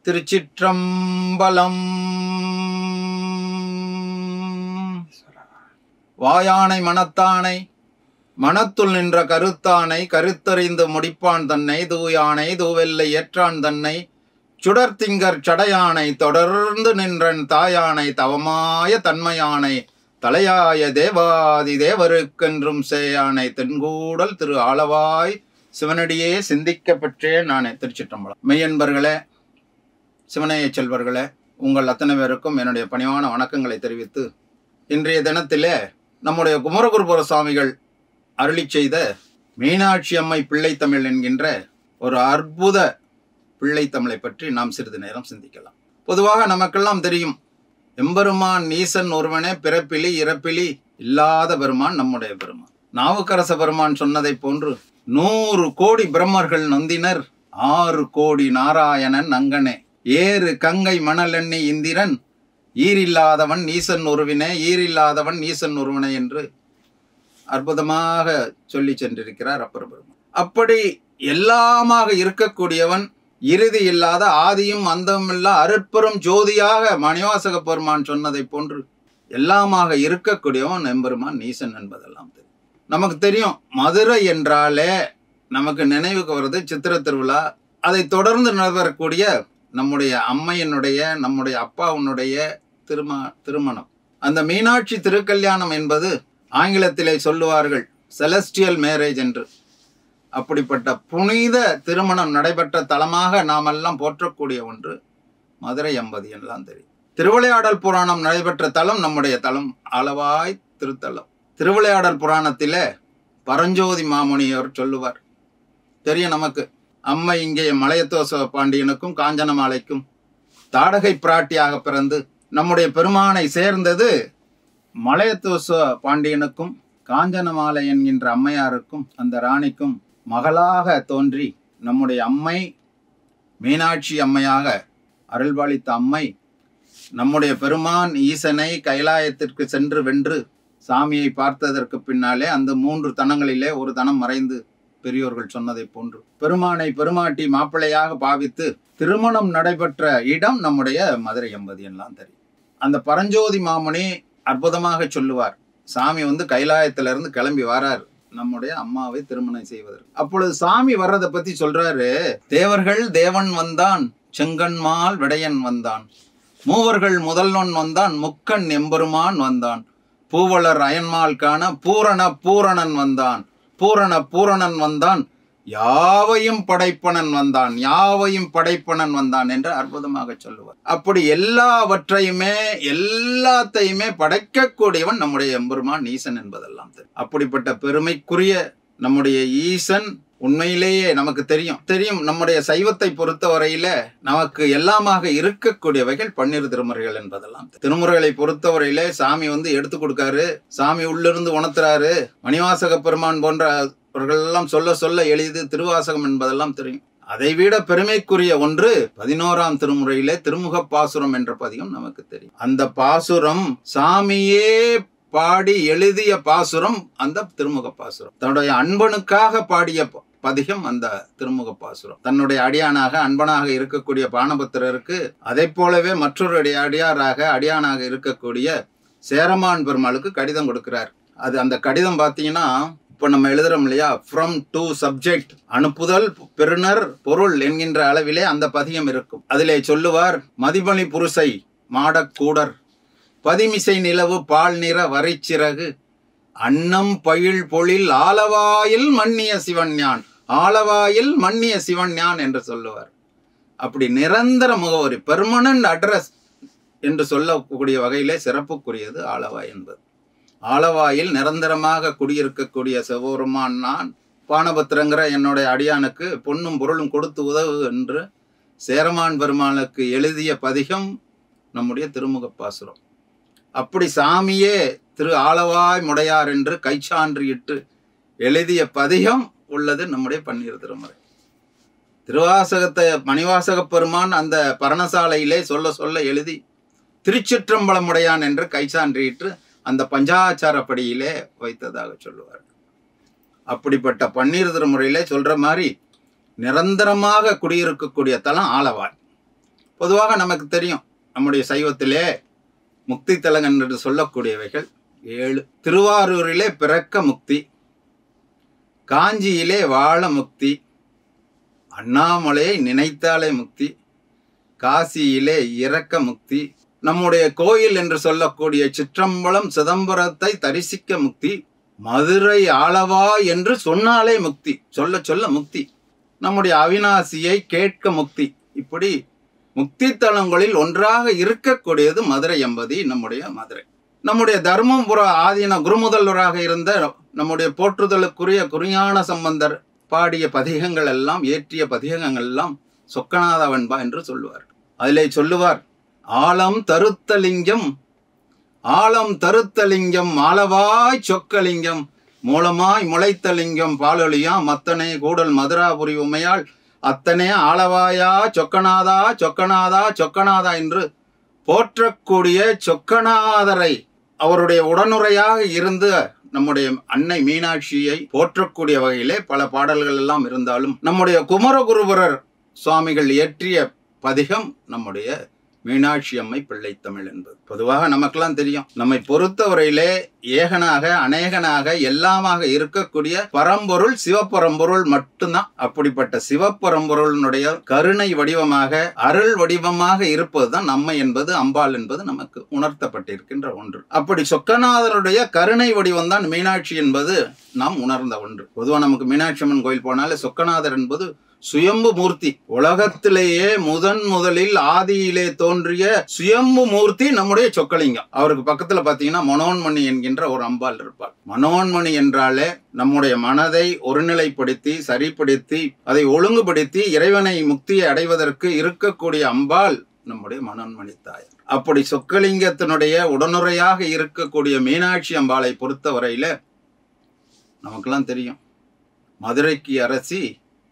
திருச்சிற்றம்பலம். வாயானை மனத்தானை மனத்துள் நின்ற கருத்தானை கருத்தறிந்து முடிப்பான் தன்னை தூயானை தூவெல்லை ஏற்றான் தன்னை சுடர்த்திங்கர் சடையானை தொடர்ந்து நின்றன் தாயானை தவமாய தன்மையானை தலையாய தேவாதி தேவருக்கென்றும் சேயானை தென்கூடல் திரு ஆளவாய் சிவனடியே சிந்திக்க பெற்றேன் நானே. திருச்சிற்றம்பலம். மெய்யன்பர்களே, சிவனைய செல்வர்களே, உங்கள் அத்தனை பேருக்கும் என்னுடைய பணிவான வணக்கங்களை தெரிவித்து, இன்றைய தினத்திலே நம்முடைய குமரகுருபர சுவாமிகள் அருளி செய்த மீனாட்சி அம்மை பிள்ளைத்தமிழ் என்கின்ற ஒரு அற்புத பிள்ளைத்தமிழை பற்றி நாம் சிறிது நேரம் சிந்திக்கலாம். பொதுவாக நமக்கெல்லாம் தெரியும், எம்பெருமான் ஈசன் ஒருவனே பிறப்பிலி இறப்பிலி இல்லாத பெருமான் நம்முடைய பெருமான். நாவுக்கரச பெருமான் சொன்னதை போன்று 100 கோடி பிரம்மர்கள் நொந்தினர் 6 கோடி நாராயணன் அங்கனே ஏறு கங்கை மணலெண்ணி இந்திரன் ஈரில்லாதவன் ஈசன் ஒருவினே ஈரில்லாதவன் ஈசன் ஒருவனே என்று அற்புதமாக சொல்லி சென்றிருக்கிறார் அப்பர் பெருமான். அப்படி எல்லாமாக இருக்கக்கூடியவன், இறுதி இல்லாத ஆதியும் அந்தமும் இல்லா அருட்பெரும் ஜோதியாக மணிவாசக பெருமான் சொன்னதை போன்று எல்லாமாக இருக்கக்கூடியவன் எம்பெருமான் ஈசன் என்பதெல்லாம் தெரியும். நமக்கு தெரியும், மதுரை என்றாலே நமக்கு நினைவுக்கு வருது சித்திர திருவிழா. அதை தொடர்ந்து நடைபெறக்கூடிய நம்முடைய அம்மையினுடைய நம்முடைய அப்பாவுடைய திருமணம். அந்த மீனாட்சி திருக்கல்யாணம் என்பது ஆங்கிலத்திலே சொல்லுவார்கள் செலஸ்டியல் மேரேஜ் என்று. அப்படிப்பட்ட புனித திருமணம் நடைபெற்ற தலமாக நாமெல்லாம் போற்றக்கூடிய ஒன்று மதுரை எம்பதி எல்லாம் தெரியும். திருவிளையாடல் புராணம் நடைபெற்ற தலம் நம்முடைய தலம் ஆலவாய் திருத்தலம். திருவிளையாடல் புராணத்திலே பரஞ்சோதி மாமுனிவர் சொல்லுவார், தெரியும் நமக்கு, அம்மை இங்கே மலையத்தோச பாண்டியனுக்கும் காஞ்சனமாலைக்கும் தாடகை பிராட்டியாக பிறந்து நம்முடைய பெருமானை சேர்ந்தது மலையத்தோச பாண்டியனுக்கும் காஞ்சனமாலை என்கின்ற அம்மையாருக்கும் அந்த ராணிக்கும் மகளாக தோன்றி நம்முடைய அம்மை மீனாட்சி அம்மையாக அருள்பாலித்த அம்மை நம்முடைய பெருமான் ஈசனை கைலாயத்திற்கு சென்று வென்று சாமியை பார்த்ததற்கு பின்னாலே அந்த 3 தனங்களிலே ஒரு தனம் மறைந்து பெரியோர்கள் சொன்னதை போன்று பெருமானை பெருமாட்டி மாப்பிள்ளையாக பாவித்து திருமணம் நடைபெற்ற இடம் நம்முடைய மதுரை எம்பதி எல்லாம் தெரியும். அந்த பரஞ்சோதி மாமுனி அற்புதமாக சொல்லுவார், சாமி கைலாயத்திலிருந்து கிளம்பி வரார் நம்முடைய அம்மாவை திருமணம் செய்வதற்கு. அப்பொழுது சாமி வர்றதை பத்தி சொல்றாரு, தேவர்கள் தேவன் வந்தான் செங்கண்மால் விடையன் வந்தான் மூவர்கள் முதல்வன் வந்தான் முக்கண் எம்பெருமான் வந்தான் பூவலர் அயன்மால் காண பூரண பூரணன் வந்தான் பூரண பூரணன் வந்தான் யாவையும் படைப்பனன் வந்தான் யாவையும் படைப்பனன் வந்தான் என்று அற்புதமாக சொல்லுவார். அப்படி எல்லாத்தையுமே படைக்கக்கூடியவன் நம்முடைய எம்பெருமான் ஈசன் என்பதெல்லாம் தெரியும். அப்படிப்பட்ட பெருமைக்குரிய நம்முடைய ஈசன் உண்மையிலேயே நமக்கு தெரியும். நம்முடைய சைவத்தை பொறுத்தவரையில நமக்கு எல்லாமாக இருக்கக்கூடியவைகள் 12 திருமுறைகள் என்பதெல்லாம். திருமுறைகளை பொறுத்தவரையிலே சாமி எடுத்து கொடுக்காரு, சாமி உள்ளிருந்து உணர்த்துறாரு. மணிவாசக பெருமான் போன்றவர்கள் எல்லாம் சொல்ல சொல்ல எளிது திருவாசகம் என்பதெல்லாம் தெரியும். அதைவிட பெருமைக்குரிய ஒன்று 11ஆம் திருமுறையிலே திருமுக பாசுரம் என்ற பதிகம் நமக்கு தெரியும். அந்த பாசுரம் சாமியே பாடி எழுதிய பாசுரம் அந்த திருமுக பாசுரம். தன்னுடைய அன்பனுக்காக பாடிய பதிகம் அந்த திருமுக பாசுரம். தன்னுடைய அடியானாக அன்பனாக இருக்கக்கூடிய பானபத்திரருக்கு அதை போலவே மற்றொரு அடியானாக இருக்கக்கூடிய சேரமான் பெருமாளுக்கு கடிதம் கொடுக்கிறார். அந்த கடிதம் பார்த்தீங்கன்னா, இப்ப நம்ம எழுதுறோம் இல்லையா, ஃப்ரம் டு சப்ஜெக்ட், அனுப்புதல் பெறுநர் பொருள் என்கின்ற அளவிலே அந்த பதிகம் இருக்கும். அதிலே சொல்லுவார், மதிபலி புருசை மாடக்கூடர் பதிமிசை நிலவு பால் நிற வரைச்சிறகு அன்னம் பயில் பொழில் ஆலவாயில் மன்னிய சிவன்யான் ஆலவாயில் மன்னிய சிவன்யான் என்று சொல்லுவார். அப்படி நிரந்தர முகவரி, பெர்மனன்ட் அட்ரஸ் என்று சொல்லக்கூடிய வகையிலே சிறப்புக்குரியது ஆலவாய் என்பது. ஆலவாயில் நிரந்தரமாக குடியிருக்கக்கூடிய சிவபெருமான் நான் பானபத்திரங்கிற என்னுடைய அடியானுக்கு பொன்னும் பொருளும் கொடுத்து உதவு என்று சேரமான் பெருமானுக்கு எழுதிய பதிகம் நம்முடைய திருமுக பாசுரம். அப்படி சாமியே திரு ஆலவாய் முடையார் என்று கைச்சான்று இட்டு எழுதிய பதிகம் உள்ளது நம்முடைய 12 திருமுறை. திருவாசகத்தை மணிவாசக பெருமான் அந்த பரணசாலையிலே சொல்ல சொல்ல எழுதி திருச்சிற்றம்பலமுடையான் என்று கைச்சான்றிட்டு அந்த பஞ்சாச்சாரப்படியிலே வைத்ததாக சொல்லுவார். அப்படிப்பட்ட 12 திருமுறையிலே சொல்ற மாதிரி நிரந்தரமாக குடியிருக்கக்கூடிய தலம் ஆலவாய். பொதுவாக நமக்கு தெரியும், நம்முடைய சைவத்திலே முக்தி தலங்கள் என்று சொல்லக்கூடியவைகள் 7. திருவாரூரிலே பிறக்க முக்தி, காஞ்சியிலே வாழ முக்தி, அண்ணாமலையை நினைத்தாலே முக்தி, காசியிலே இறக்க முக்தி, நம்முடைய கோயில் என்று சொல்லக்கூடிய சிற்றம்பலம் சிதம்பரத்தை தரிசிக்க முக்தி, மதுரை ஆளவா என்று சொன்னாலே முக்தி, சொல்ல சொல்ல முக்தி, நம்முடைய அவிநாசியை கேட்க முக்தி. இப்படி முக்தி தலங்களில் ஒன்றாக இருக்கக்கூடியது மதுரை என்பது நம்முடைய மதுரை. நம்முடைய தர்மபுர ஆதீன குருமுதல்வராக இருந்த நம்முடைய போற்றுதலுக்குரிய குறிஞான சம்பந்தர் பாடிய பதிகங்கள் எல்லாம், இயற்றிய பதிகங்கள் எல்லாம் சொக்கநாத வெண்பா என்று சொல்லுவார். அதிலே சொல்லுவார், ஆலம் தருத்தலிங்கம், ஆலம் தருத்தலிங்கம், மாலவாய் சொக்கலிங்கம், மூலமாய் முளைத்தலிங்கம், பாலொலியா மத்தனை கூடல் மதுராபுரி உமையாள் அத்தனே ஆளவாயா சொக்கநாதா சொக்கநாதா சொக்கநாதா என்று போற்றக்கூடிய சொக்கநாதரை, அவருடைய உடனுறையாக இருந்து நம்முடைய அன்னை மீனாட்சியை போற்றக்கூடிய வகையிலே பல பாடல்கள் எல்லாம் இருந்தாலும், நம்முடைய குமரகுருபரர் சுவாமிகள் இயற்றிய பதிகம் நம்முடைய மீனாட்சி அம்மை பிள்ளைத்தமிழ் என்பது. பொதுவாக நமக்கெல்லாம் தெரியும், நம்மை பொறுத்தவரையிலே ஏகனாக அநேகனாக எல்லாமாக இருக்கக்கூடிய பரம்பொருள் சிவபரம்பொருள் மட்டும்தான். அப்படிப்பட்ட சிவபரம்பொருளினுடைய கருணை வடிவமாக அருள் வடிவமாக இருப்பதுதான் நம்மை என்பது, அம்பாள் என்பது நமக்கு உணர்த்தப்பட்டிருக்கின்ற ஒன்று. அப்படி சொக்கநாதருடைய கருணை வடிவம் தான் மீனாட்சி என்பது நாம் உணர்ந்த ஒன்று. பொதுவாக நமக்கு மீனாட்சி அம்மன் கோயில் போனாலே சொக்கநாதர் என்பது சுயம்பு மூர்த்தி, உலகத்திலேயே முதலில் ஆதியிலே தோன்றிய சுயம்பு மூர்த்தி நம்முடைய சொக்கலிங்கம். அவருக்கு பக்கத்துல பாத்தீங்கன்னா மனோன்மணி என்கின்ற ஒரு அம்பாள் இருப்பாள். மனோன்மணி என்றாலே நம்முடைய மனதை ஒருநிலைப்படுத்தி சரிப்படுத்தி அதை ஒழுங்குபடுத்தி இறைவனை முக்தியை அடைவதற்கு இருக்கக்கூடிய அம்பாள் நம்முடைய மனோன்மணி தாயார். அப்படி சொக்கலிங்கத்தினுடைய உடனுறையாக இருக்கக்கூடிய மீனாட்சி அம்பாளை பொறுத்தவரையில நமக்கெல்லாம் தெரியும், மதுரைக்கு அரசி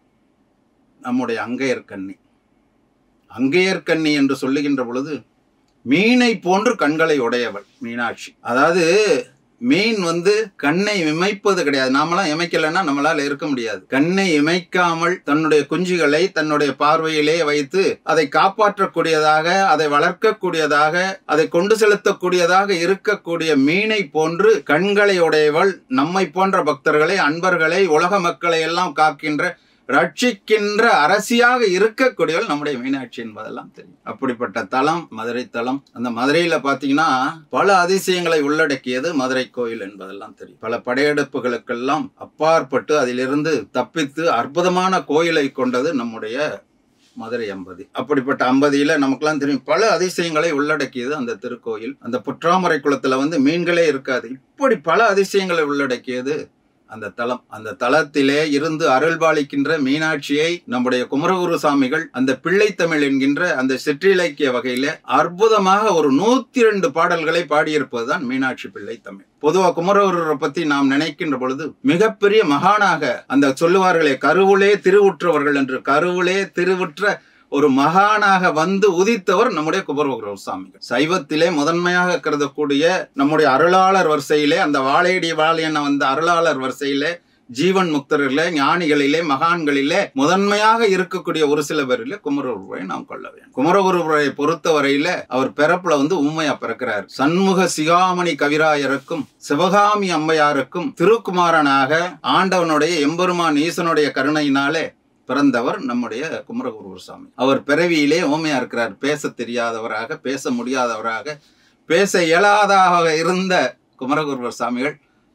நம்முடைய அங்கையர்கண்ணி. அங்கையர்கண்ணி என்று சொல்லுகின்ற பொழுது மீனை போன்று கண்களை உடையவள் மீனாட்சி. அதாவது மீன் கண்ணை இமைப்பது கிடையாது. நாமெல்லாம் இமைக்கலைன்னா நம்மளால இருக்க முடியாது. கண்ணை இமைக்காமல் தன்னுடைய குஞ்சுகளை தன்னுடைய பார்வையிலே வைத்து அதை காப்பாற்றக்கூடியதாக, அதை வளர்க்கக்கூடியதாக, அதை கொண்டு செலுத்தக்கூடியதாக இருக்கக்கூடிய மீனை போன்று கண்களை உடையவள் நம்மை போன்ற பக்தர்களை, அன்பர்களை, உலக மக்களை எல்லாம் காக்கின்ற ரட்சிக்கின்ற அரசியாக இருக்கக்கூடியவள் நம்முடைய மீனாட்சி என்பதெல்லாம் தெரியும். அப்படிப்பட்ட தலம் மதுரை தலம். அந்த மதுரையில பாத்தீங்கன்னா பல அதிசயங்களை உள்ளடக்கியது மதுரை கோயில் என்பதெல்லாம் தெரியும். பல படையெடுப்புகளுக்கெல்லாம் அப்பாற்பட்டு அதிலிருந்து தப்பித்து அற்புதமான கோயிலை கொண்டது நம்முடைய மதுரை அம்பதி. அப்படிப்பட்ட அம்பதியில நமக்கெல்லாம் தெரியும் பல அதிசயங்களை உள்ளடக்கியது அந்த திருக்கோயில். அந்த புற்றாமரை குளத்துல மீன்களே இருக்காது. இப்படி பல அதிசயங்களை உள்ளடக்கியது அந்த தலம். அந்த தலத்திலே இருந்து அருள்பாலிக்கின்ற மீனாட்சியை நம்முடைய குமரகுரு சாமிகள் அந்த பிள்ளைத்தமிழ் என்கின்ற அந்த சிற்றிலக்கிய வகையில அற்புதமாக ஒரு 102 பாடல்களை பாடியிருப்பதுதான் மீனாட்சி பிள்ளைத்தமிழ். பொதுவா குமரகுருவை பத்தி நாம் நினைக்கின்ற பொழுது மிகப்பெரிய மகானாக, அந்த சொல்லுவார்களே கருவுளே திருவுற்றவர்கள் என்று, கருவுளே திருவுற்ற ஒரு மகானாக உதித்தவர் நம்முடைய குமரகுரு சாமிகள். சைவத்திலே முதன்மையாக கருதக்கூடிய நம்முடைய அருளாளர் வரிசையிலே, அந்த வாழையடி வாழையன அருளாளர் வரிசையிலே, ஜீவன் முக்தரிலே, ஞானிகளிலே, மகான்களிலே முதன்மையாக இருக்கக்கூடிய ஒரு சில பேரிலே குமரகுருவை நாம் கொள்ள வேண்டும். குமரகுருவை பொறுத்தவரையில அவர் பிறப்புல ஊமையா பிறக்கிறார். சண்முக சிகாமணி கவிராயருக்கும் சிவகாமி அம்மையாருக்கும் திருக்குமாரனாக ஆண்டவனுடைய எம்பெருமான் ஈசனுடைய கருணையினாலே பிறந்தவர் நம்முடைய குமரகுரு சாமி. அவர் பிறவியிலே ஓமையா இருக்கிறார். பேச தெரியாதவராக, பேச முடியாதவராக, பேச இயலாதாக இருந்த குமரகுரு சாமிகள்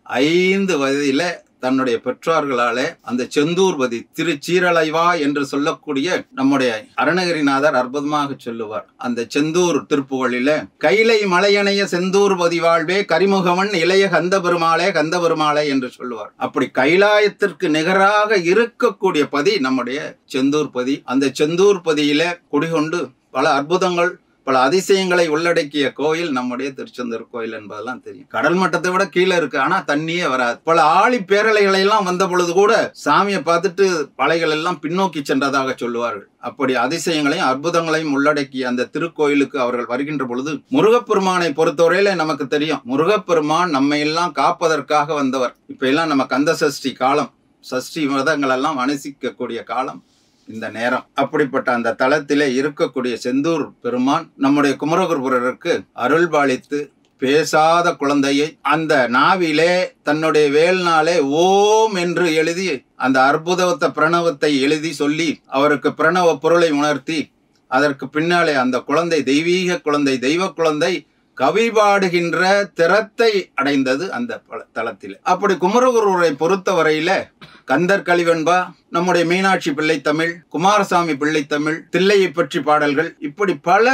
5 வயதில தன்னுடைய பெற்றோர்களாலே அந்த செந்தூர்பதி திருச்சீரலைவா என்று சொல்லக்கூடிய நம்முடைய அருணகிரிநாதர் அற்புதமாக சொல்லுவார். அந்த செந்தூர் திருப்புகழில கைலை மலையணைய செந்தூர்பதி வாழ்வே கரிமுகவன் இளைய கந்த பெருமாளே கந்த பெருமாளே என்று சொல்லுவார். அப்படி கைலாயத்திற்கு நிகராக இருக்கக்கூடிய பதி நம்முடைய செந்தூர்பதி. அந்த செந்தூர்பதியில குடிகொண்டு பல அற்புதங்கள் பல அதிசயங்களை உள்ளடக்கிய கோயில் நம்முடைய திருச்செந்தூர் கோயில் என்பதெல்லாம் தெரியும். கடல் மட்டத்தை விட கீழே இருக்கு, ஆனா தண்ணியே வராது. பல ஆழி பேரலைகளை எல்லாம் வந்த பொழுது கூட சாமியை பார்த்துட்டு பலைகள் எல்லாம் பின்னோக்கி சென்றதாக சொல்லுவார்கள். அப்படி அதிசயங்களையும் அற்புதங்களையும் உள்ளடக்கிய அந்த திருக்கோயிலுக்கு அவர்கள் வருகின்ற பொழுது முருகப்பெருமானை பொறுத்தவரையில நமக்கு தெரியும், முருகப்பெருமான் நம்மை எல்லாம் காப்பதற்காக வந்தவர். இப்ப எல்லாம் நம்ம கந்த சஷ்டி காலம், சஷ்டி விரதங்கள் எல்லாம் அனுசிக்கக்கூடிய காலம் இந்த நேரம். அப்படிப்பட்ட அந்த தலத்திலே இருக்கக்கூடிய செந்தூர் பெருமான் நம்முடைய குமரகுருபரருக்கு அருள்பாலித்து பேசாத குழந்தையை அந்த நாவிலே தன்னுடைய வேல்நாளே ஓம் என்று எழுதி அந்த அற்புதத்த பிரணவத்தை எழுதி சொல்லி அவருக்கு பிரணவ பொருளை உணர்த்தி அதற்கு பின்னாலே அந்த குழந்தை தெய்வீக குழந்தை, தெய்வ குழந்தை கவி பாடுகின்ற திறத்தை அடைந்தது அந்த தலத்தில். அப்படி குமரகுருவரை பொறுத்தவரையில கந்தர் கலிவெண்பா, நம்முடைய மீனாட்சி பிள்ளைத்தமிழ், குமாரசாமி பிள்ளைத்தமிழ், தில்லையை பற்றி பாடல்கள், இப்படி பல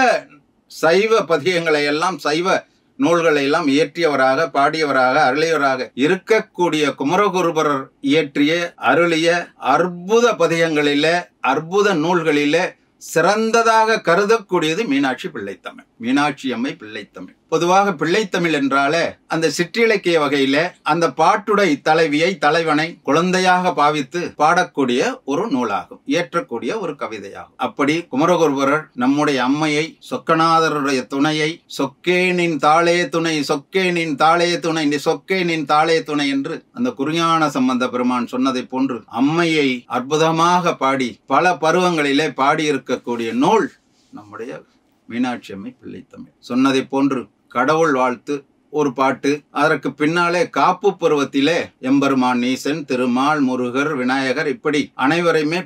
சைவ பதியங்களை எல்லாம், சைவ நூல்களை எல்லாம் இயற்றியவராக, பாடியவராக, அருளியவராக இருக்கக்கூடிய குமரகுருபரர் இயற்றிய அருளிய அற்புத பதியங்களிலே, அற்புத நூல்களிலே சிறந்ததாக கருதக்கூடியது மீனாட்சி பிள்ளைத்தமிழ், மீனாட்சி அம்மை பிள்ளைத்தமிழ். பொதுவாக பிள்ளைத்தமிழ் என்றாலே அந்த சிற்றிலக்கிய வகையில அந்த பாட்டுடை தலைவியை, தலைவனை குழந்தையாக பாவித்து பாடக்கூடிய ஒரு நூலாகும், இயற்றக்கூடிய ஒரு கவிதையாகும். அப்படி குமரகுருபரர் நம்முடைய அம்மையை, சொக்கநாதருடைய துணையை, சொக்கேனின் தாளே துணை, சொக்கேனின் தாளே துணை, சொக்கேனின் தாளே துணை என்று அந்த குருஞான சம்பந்த பெருமான் சொன்னதை போன்று அம்மையை அற்புதமாக பாடி பல பருவங்களிலே பாடியிருக்கக்கூடிய நூல் நம்முடைய மீனாட்சி அம்மை பிள்ளைத்தமிழ். சொன்னதை போன்று கடவுள் வாழ்த்து ஒரு பாட்டு, அதற்கு பின்னாலே காப்பு பருவத்திலே எம்பெருமான் ஈசன், திருமால், முருகர், விநாயகர், இப்படி அனைவரையுமே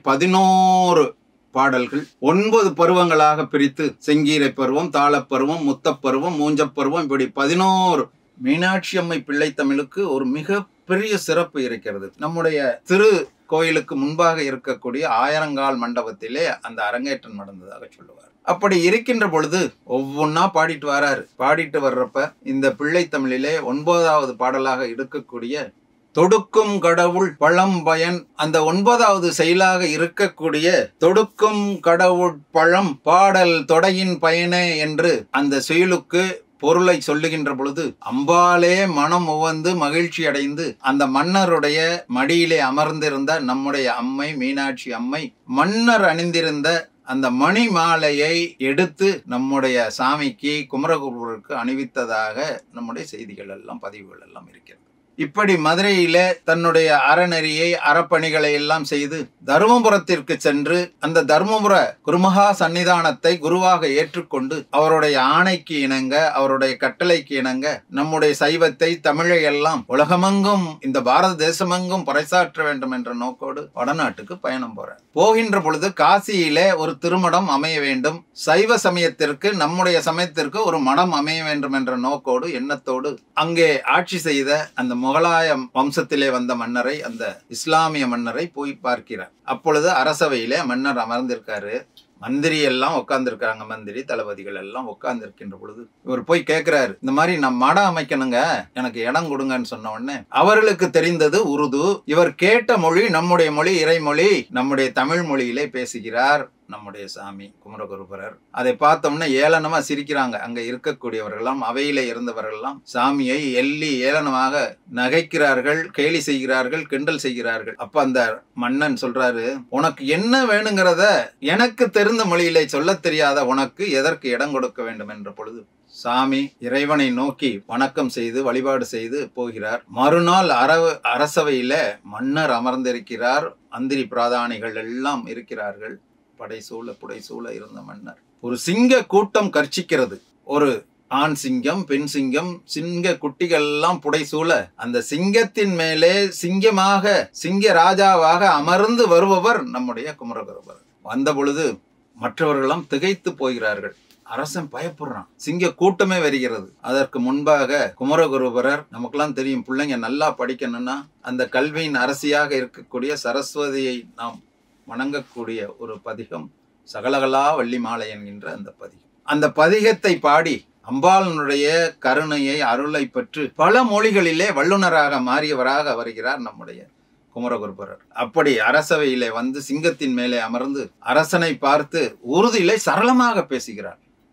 11 பாடல்கள் 9 பருவங்களாக பிரித்து, செங்கீரை பருவம், தாளப்பருவம், முத்தப்பருவம், மூஞ்சப்பருவம், இப்படி 11. மீனாட்சி அம்மை பிள்ளைத்தமிழுக்கு ஒரு மிக பெரிய சிறப்பு இருக்கிறது. நம்முடைய திரு கோயிலுக்கு முன்பாக இருக்கக்கூடிய ஆயிரங்கால் மண்டபத்திலே அந்த அரங்கேற்றம் நடந்ததாக சொல்லுவார். அப்படி இருக்கின்ற பொழுது ஒவ்வொன்னா பாடிட்டு வராரு. பாடிட்டு வர்றப்ப இந்த பிள்ளைத்தமிழிலே 9வது பாடலாக இருக்கக்கூடிய தொடுக்கும் கடவுள் பழம் பயன், அந்த 9வது செயலாக இருக்கக்கூடிய தொடுக்கும் கடவுள் பழம் பாடல் தொடையின் பயனே என்று அந்த செயலுக்கு பொருளை சொல்லுகின்ற பொழுது அம்பாலே மனம் உவந்து மகிழ்ச்சி அடைந்து அந்த மன்னருடைய மடியிலே அமர்ந்திருந்த நம்முடைய அம்மை மீனாட்சி அம்மை மன்னர் அணிந்திருந்த அந்த மணி மாலையை எடுத்து நம்முடைய சாமிக்கு, குமரகுருபரருக்கு அணிவித்ததாக நம்முடைய செய்திகள் எல்லாம், பதிவுகள் எல்லாம் இருக்கிறது. இப்படி மதுரையில தன்னுடைய அறநெறியை, அறப்பணிகளை எல்லாம் செய்து தருமபுரத்திற்கு சென்று அந்த தருமபுர குருமகா சன்னிதானத்தை குருவாக ஏற்றுக்கொண்டு அவருடைய ஆணைக்கு இணங்க, அவருடைய கட்டளைக்கு இணங்க நம்முடைய சைவத்தை, தமிழை எல்லாம் உலகமெங்கும், இந்த பாரத தேசமெங்கும் பறைசாற்ற வேண்டும் என்ற நோக்கோடு வடநாட்டுக்கு பயணம் போறார். போகின்ற பொழுது காசியிலே ஒரு திருமடம் அமைய வேண்டும், சைவ சமயத்திற்கு, நம்முடைய சமயத்திற்கு ஒரு மடம் அமைய வேண்டும் என்ற நோக்கோடு, எண்ணத்தோடு அங்கே ஆட்சி செய்த அந்த முகலாய வம்சத்திலே வந்த மன்னரை, அந்த இஸ்லாமிய மன்னரை போய் பார்க்கிறார். அப்பொழுது அரசவையிலே மன்னர் அமர்ந்திருக்காரு. மந்திரி எல்லாம் உட்கார்ந்துருக்காங்க, மந்திரி தளபதிகள் எல்லாம் உட்கார்ந்துருக்கின்ற பொழுது இவர் போய் கேட்கிறாரு, இந்த மாதிரி நான் மடம் அமைக்கணுங்க, எனக்கு இடம் கொடுங்கன்னு சொன்ன உடனே அவர்களுக்கு தெரிந்தது உருது. இவர் கேட்ட மொழி நம்முடைய மொழி, இறைமொழி, நம்முடைய தமிழ் மொழியிலே பேசுகிறார் நம்முடைய சாமி குமரகுருபரர். அதை பார்த்தோம்னா ஏளனமா சிரிக்கிறாங்க. அங்க இருக்கக்கூடியவர்களெல்லாம், அவையில இருந்தவர்கள்லாம் சாமியை எள்ளி ஏளனமாக நகைக்கிறார்கள், கேலி செய்கிறார்கள், கிண்டல் செய்கிறார்கள். அப்ப அந்த மன்னன் சொல்றாரு, உனக்கு என்ன வேணுங்கிறத எனக்கு தெரிந்த மொழியிலே சொல்ல தெரியாத உனக்கு எதற்கு இடம் கொடுக்க வேண்டும் என்ற பொழுது சாமி இறைவனை நோக்கி வணக்கம் செய்து வழிபாடு செய்து போகிறார். மறுநாள் அரசவையில மன்னர் அமர்ந்திருக்கிறார், மந்திரி பிராதானிகள் எல்லாம் இருக்கிறார்கள். படைசூழ புடைசூழ இருந்த மன்னர், ஒரு சிங்க கூட்டம் கர்ச்சிக்கிறது. ஒரு ஆண் சிங்கம், பெண் சிங்கம், சிங்க குட்டிகள் எல்லாம் புடைசூழ அந்த சிங்கத்தின் மேலே சிங்கமாக, சிங்க ராஜாவாக அமர்ந்து வருபவர் நம்முடைய குமரகுருபரர். வந்த பொழுது மற்றவர்களெல்லாம் திகைத்து போகிறார்கள். அரசன் பயப்படுறான், சிங்க கூட்டமே வருகிறது. அதற்கு முன்பாக குமரகுருபரர், நமக்கெல்லாம் தெரியும், பிள்ளைங்க நல்லா படிக்கணும்னா அந்த கல்வியின் அரசியாக இருக்கக்கூடிய சரஸ்வதியை நாம் வணங்கக்கூடிய ஒரு பதிகம் சகலகலா வள்ளி மாலை என்கின்ற அந்த பதிகம். அந்த பதிகத்தை பாடி அம்பாளனுடைய கருணையை, அருளை பெற்று பல மொழிகளிலே வல்லுநராக மாறியவராக வருகிறார் நம்முடைய குமரகுருபரர். அப்படி அரசவையிலே வந்து சிங்கத்தின் மேலே அமர்ந்து அரசனை பார்த்து உறுதியிலே சரளமாக பேசுகிறார்.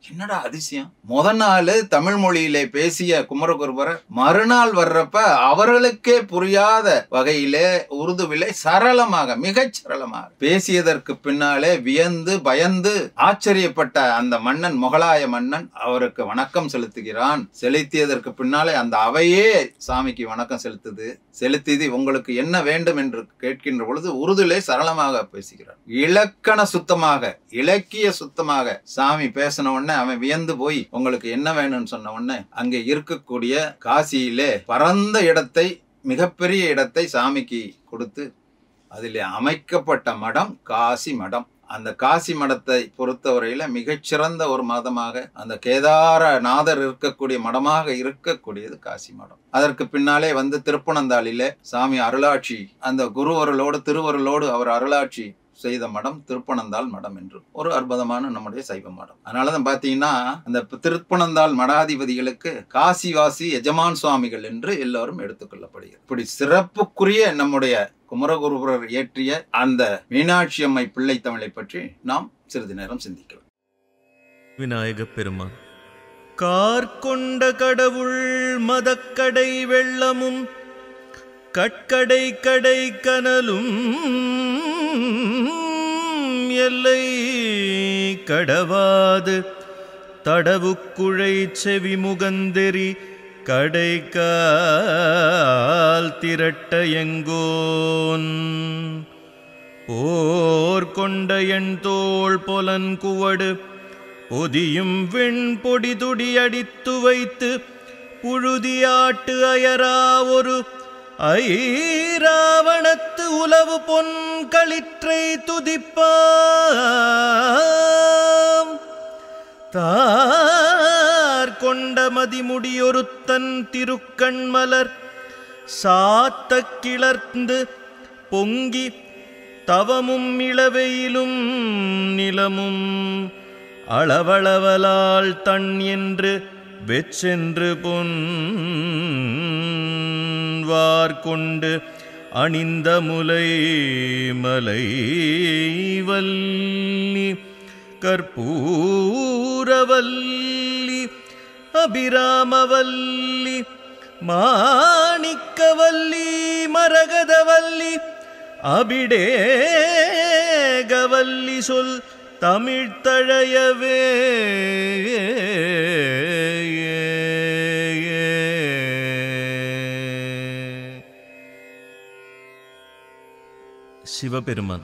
என்னடா அதிசயம்! முதல் நாள் தமிழ் மொழியிலே பேசிய குமரகுருபரர் மறுநாள் வர்றப்ப அவர்களுக்கே புரியாத வகையிலே உருதுவிலே சரளமாக, மிகச் சரளமாக பேசியதற்கு பின்னாலே வியந்து பயந்து ஆச்சரியப்பட்ட அந்த மன்னன், முகலாய மன்னன், அவருக்கு வணக்கம் செலுத்துகிறான். செலுத்தியதற்கு பின்னாலே அந்த அவையே சாமிக்கு வணக்கம் செலுத்தி உங்களுக்கு என்ன வேண்டும் என்று கேட்கின்ற பொழுது உருதுலே சரளமாக பேசுகிறார். இலக்கண சுத்தமாக, இலக்கிய சுத்தமாக சாமி பேசின உடனே அவன் வியந்து போய் உங்களுக்கு என்ன வேணும்னு சொன்ன உடனே அங்கே இருக்கக்கூடிய காசியிலே பரந்த இடத்தை, மிகப்பெரிய இடத்தை சாமிக்கு கொடுத்து அதிலே அமைக்கப்பட்ட மடம் காசி மடம். அந்த காசி மடத்தை பொறுத்தவரையில மிகச்சிறந்த ஒரு மதமாக, அந்த கேதாரநாதர் இருக்கக்கூடிய மடமாக இருக்கக்கூடியது காசி மடம். அதற்கு பின்னாலே திருப்பனந்தாளிலே சாமி அருளாட்சி, அந்த குருவருளோடு திருவருளோடு அவர் அருளாட்சி செய்த மடம் திருப்பனந்தாள் மடம் என்று ஒரு அற்புதமான நம்முடைய சைவ மடம். அதனாலதான் பாத்தீங்கன்னா அந்த திருப்பனந்தாள் மடாதிபதிகளுக்கு காசிவாசி எஜமான் சுவாமிகள் என்று எல்லாரும் எடுத்துக்கொள்ளப்படுகிறது. இப்படி சிறப்புக்குரிய நம்முடைய குமரகுருபரர் இயற்றிய அந்த மீனாட்சி அம்மை பிள்ளை தமிழை பற்றி நாம் சிறிது நேரம் சிந்திக்கலாம். விநாயக பெருமான் கார்கொண்ட கடவுள் மதக்கடை வெள்ளமும் கட்கடை கடை கனலும் எல்லை கடவாது தடவுக்குழை செவி முகந்தெறி கடைக்கால் திரட்ட எங்கோன் போர் கொண்ட என் தோள் பொலன் குவடு பொதியும் வெண் பொடி துடி அடித்து வைத்து புழுதியாட்டு அயரா ஒரு ஐராவணத்து உலவு பொன் களிற்றை துதிப்பாம் தார் கொண்ட மதிமுடியொருத்தன் திருக்கண்மலர் சாத்த கிளர்ந்து பொங்கி தவமும் இளவெயிலும் நிலமும் அளவளவலால் தன் என்று வெச்சென்று பொன்வார் கொண்டு அணிந்த முலை மலை வல்லி கற்பூரவல்லி அபிராமவல்லி மாணிக்கவல்லி மரகதவல்லி அபிடேகவல்லி சொல் தமிழ்த்தழையவே சிவபெருமான்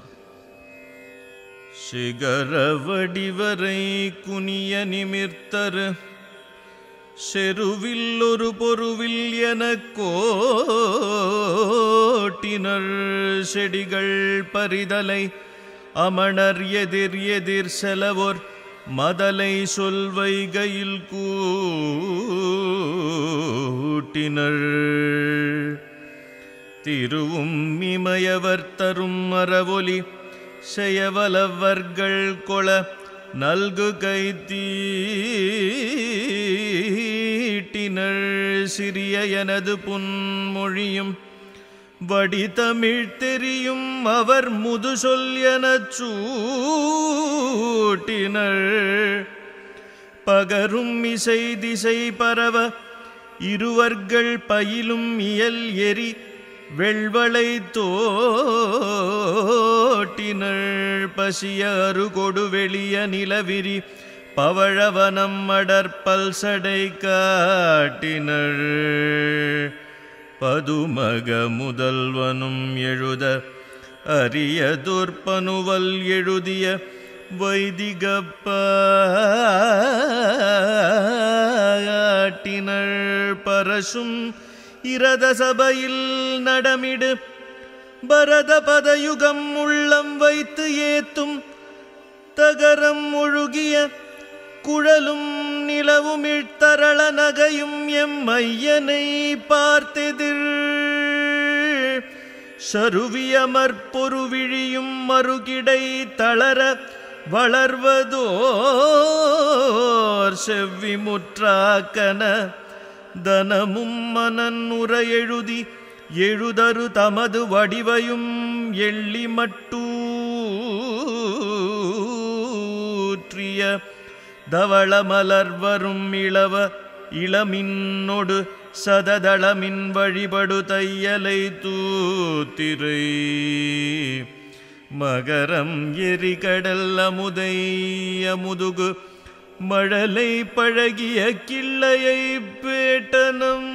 சிகரவடிவரை குனிய நிமிர்த்தரு செருவில் ஒரு பொருவில் என கோட்டினர் செடிகள் பரிதலை அமணர் எதிர் எதிர் செலவோர் மதலை சொல்வைகையில் கூட்டினர் திருவும் இமயவர் தரும் மரவொலி செயவலவர்கள் கொள நல்கு கைத்தீட்டினர் சிறிய எனது புன்மொழியும் வடி தமிழ் தெரியும் அவர் முது சொல் எனச் சூட்டினர் பகரும் இசை திசை பரவ இருவர்கள் பயிலும் இயல் எரி வெள்வளை தோட்டினர் பசிய அருகொடு வெளிய நிலவிரி பவழவனம் அடற்பல் சடை காட்டினர் பதுமக முதல்வனும் எழுத அரிய துர்பனுவல் எழுதிய வைதிக பாட்டினர் பரசும் இரத சபையில் நடமிடு பரத பதயுகம் உள்ளம் வைத்து ஏத்தும் தகரம் ஒழுகிய குழலும் நிலவும் இழ்த்தரள நகையும் எம் ஐயனை பார்த்தெதிர் சருவியமற்பொருவிழியும் மறுகிடை தளர வளர்வதோர் செவ்வி முற்றாக்கன தனமும் மனன் உற எழுதி எழுதரு தமது வடிவையும் எள்ளி மட்டூற்றிய தவள மலர்வரும் இளவ இளமின்னொடு சததளமின் வழிபடு தையலை தூத்திரை மகரம் எரிகடல் அமுதை அமுதுகு மழலை பழகிய கிள்ளையை பேட்டனம்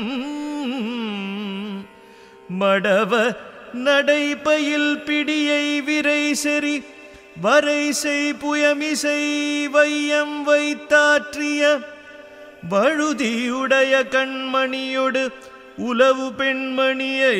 மடவ நடைபயில் பிடியை விரை செறி வரைசை புயமிசை வையம் வைத்தாற்றிய வழுதியுடைய கண்மணியொடு உலவு பெண்மணியை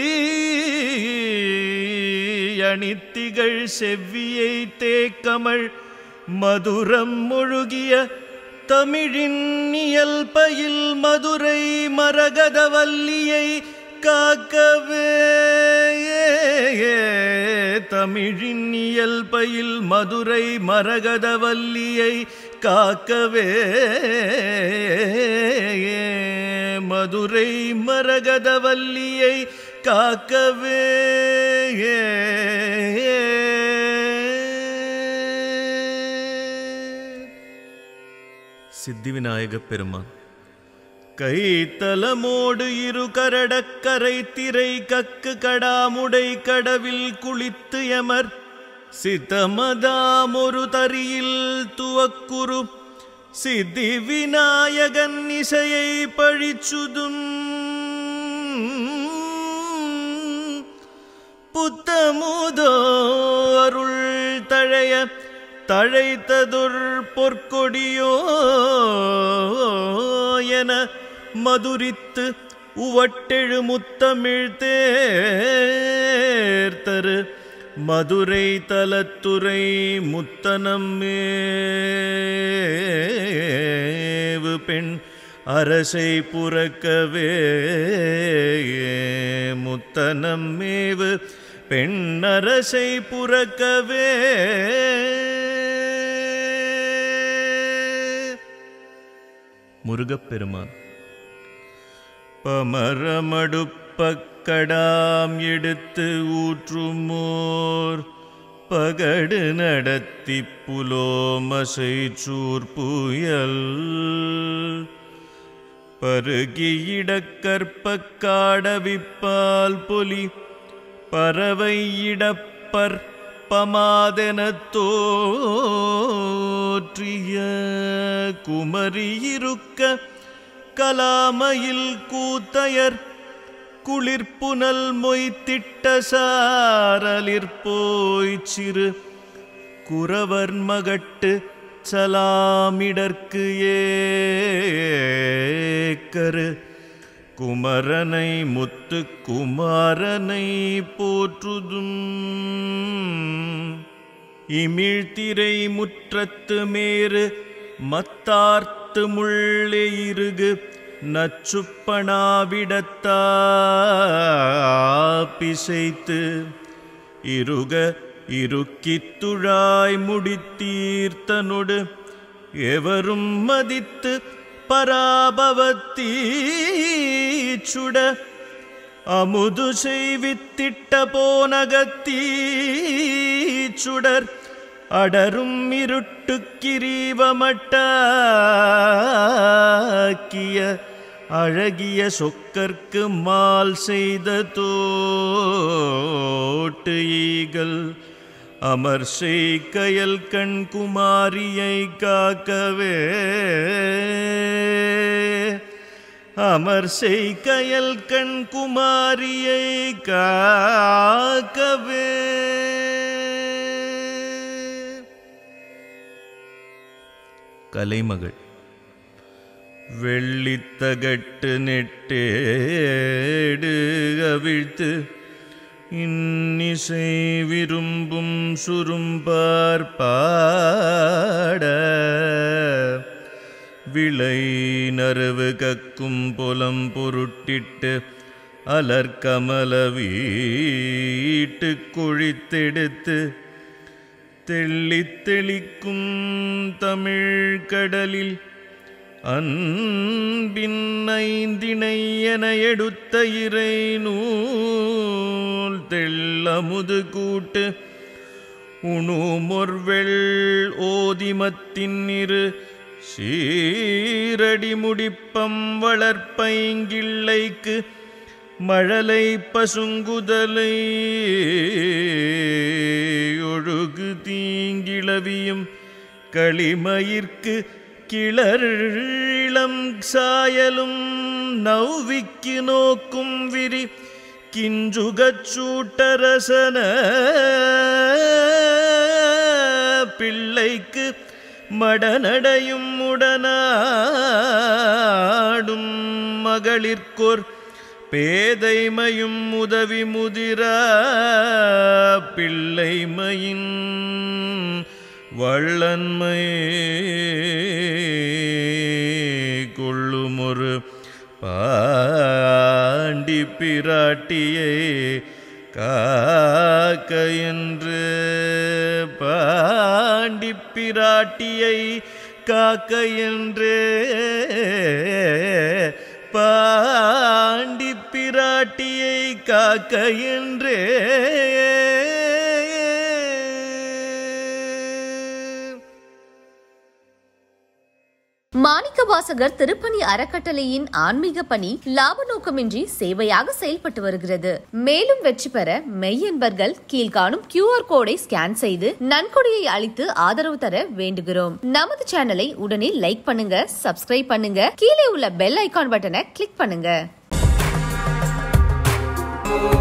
அணித்திகள் செவ்வியை தேக்கமள் மதுரம் முழுகிய தமிழின் இயல்பயில் மதுரை மரகதவல்லியை காக்கவே தமிழின் இயல்பயில் மதுரை மரகதவல்லியை காக்கவே மதுரை மரகதவல்லியை காக்கவே சித்திவிநாயகப் பெருமான் கைத்தலமோடு இரு கரடக்கரை திரை கக்கு கடாமுடை கடவில் குளித்து எமர் சித்தமதாம் ஒரு தரியில் துவக்குரு சித்தி விநாயகன் இசையை பழிச்சுதும் புத்தமுதோ அருள் தழைய தழைத்ததொர் பொற்கொடியோ என மதுரித்து உவட்டெழு முத்தமிழ் தேர்த்தரு மதுரை தலத்துறை முத்தனம் மேவு பெண் அரசை புறக்கவே முத்தனம் மேவு பெண் அரசை புறக்கவே முருகப்பெருமான் பமரமடுப்பக்கடாம் எடுத்து ஊற்றுமோர் பகடு நடத்தி புலோமசை சூர்புயல் பருகியிடக்கற்பக் காடவிப்பால் பொலி பறவையிடப்பர் பமாதெனத் தோற்றிய குமரியிருக்க கலாமையில் கூத்தையர் குளிர்ப்புனல் மொய்த்திட்ட சாரலிற்போய்ச் சிறு குறவர் மகட்டு சலாமிடற்கு ஏக்கரு குமரனை முத்து குமாரனை போற்றுதும் இமிழ்திரை முற்றத்து மேறு மத்தார்த்து முள்ளே இருகு நச்சுப்பனாவிடத்தாப்பிசைத்து இருக இருக்கித் துழாய் முடித்தீர்த்தனொடு எவரும் மதித்து பராபவத்தீச்சுட அமுது செய்வித்திட்ட போனகத்தீச்சுடர் அடரும் இருட்டு கிரீவமட்டாக்கிய அழகிய சொக்கர்க்கு மால் செய்த தோட்டு ஈகல் அமர் செய்கயல் கண் குமாரியை காக்கவே அமர் செய்கயல் கண் குமாரியை காக்கவே கலைமகள் வெள்ளித்தகட்டு நெட்டேடு அவிழ்த்து இன்னிசை விரும்பும் சுரும்பார் பாட விளை நறுவு கக்கும் புலம் பொருட்டிட்டு அலர்கமல வீட்டு குழித்தெடுத்து தெள்ளித் தெளிக்கும் தமிழ் கடலில் அன்பின் ஐந்திணை என எடுத்த இறை நூல் தெள்ளமுது கூட்டு உணுமொர்வெள் ஓதிமத்தின் இரு சீரடி முடிப்பம் வளர்ப்பைங்கிள்ளைக்கு மழலை பசுங்குதலை ஒழுகு தீங்கிளவியும் களிமயிர்க்கு கிளர்ளம் சாயலும் நவ்விக்கு நோக்கும் விரி கிஞ்சுகச் சூட்டரசன பிள்ளைக்கு மடநடையும் உடனாடும் மகளிர்க்கோர் பேதைமையும் உதவி முதிரா பிள்ளைமையின் வள்ளன்மை கொள்ளுமொரு பாண்டி பிராட்டியை காக்க என்று பாண்டி பிராட்டியை காக்க என்று பாண்டி பிராட்டியை காக்க என்றே மாணிக்கவாசகர் திருப்பணி அறக்கட்டளையின் ஆன்மீக பணி லாப நோக்கமின்றி சேவையாக செயல்பட்டு வருகிறது. மேலும் வெற்றி பெற மெய்யன்பர்கள் கீழ்காணும் QR கோடை ஸ்கேன் செய்து நன்கொடையை அளித்து ஆதரவு தர வேண்டுகிறோம். நமது சேனலை உடனே லைக் பண்ணுங்க, சப்ஸ்கிரைப் பண்ணுங்க, கீழே உள்ள பெல் ஐகான் பட்டனை கிளிக் பண்ணுங்க.